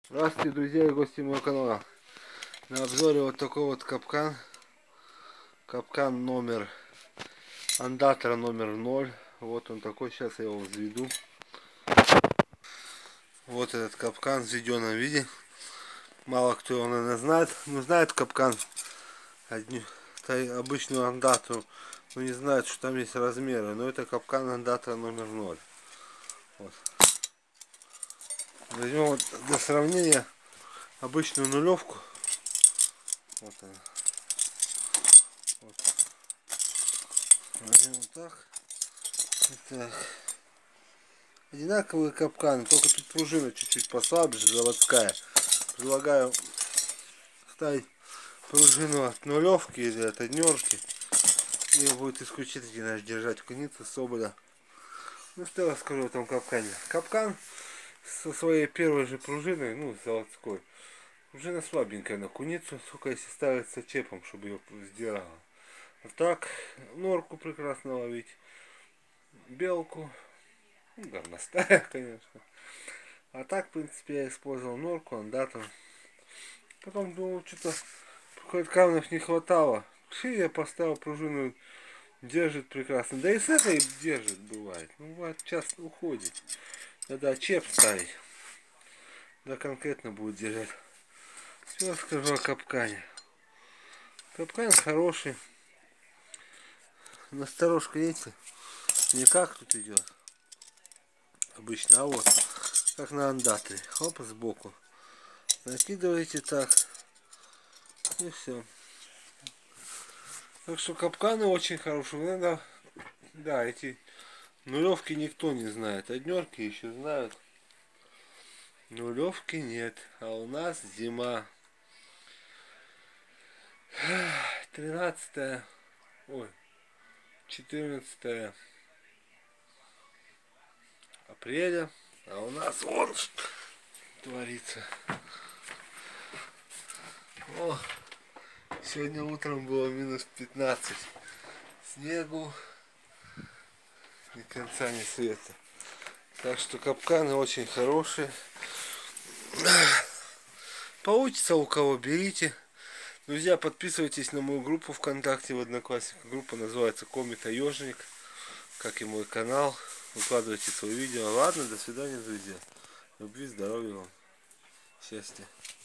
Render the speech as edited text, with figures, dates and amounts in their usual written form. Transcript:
Здравствуйте, друзья и гости моего канала. На обзоре вот такой вот капкан. Капкан номер андатра номер 0. Вот он такой. Сейчас я его взведу. Вот этот капкан в взведенном виде. Мало кто его, наверное, знает. Но знает капкан обычную андатру. Но не знает, что там есть размеры. Но это капкан андатра номер 0. Вот. Возьмем вот для сравнения обычную нулевку. Вот она. Вот. Возьмем вот так. Так. Одинаковые капканы, только тут пружина чуть-чуть послабже, заводская. Предлагаю ставить пружину от нулевки или от однерки. И будет исключительно держать куницу, соболя. Ну что я расскажу о этом капкане. Капкан со своей первой же пружиной, ну заводской. Пружина слабенькая на куницу, только если ставится чепом, чтобы ее сдирала. А так, норку прекрасно ловить, белку, ну, горностая, конечно. А так, в принципе, я использовал норку, андатор. Потом думал, что-то хоть камнев не хватало. И я поставил пружину, держит прекрасно. Да и с этой держит, бывает. Ну, бывает, часто уходит. Надо чеп ставить. Да конкретно будет держать. Все скажу о капкане. Капкан хороший. Насторожка, видите, не как тут идет обычно, а вот как на андаторе. Хоп, сбоку. Накидываете так. И все. Так что капканы очень хорошие. Надо, да, эти нулевки никто не знает. Однерки еще знают. Нулевки нет. А у нас зима. 13, ой, 14 апреля. А у нас вон творится. О, сегодня утром было минус 15. Снегу ни конца ни света. Так что капканы очень хорошие. Получится у кого, берите. Друзья, подписывайтесь на мою группу ВКонтакте в Одноклассниках. Группа называется Комета Ежник, как и мой канал. Выкладывайте свои видео. Ладно, до свидания, друзья. Любви, здоровья вам. Счастья.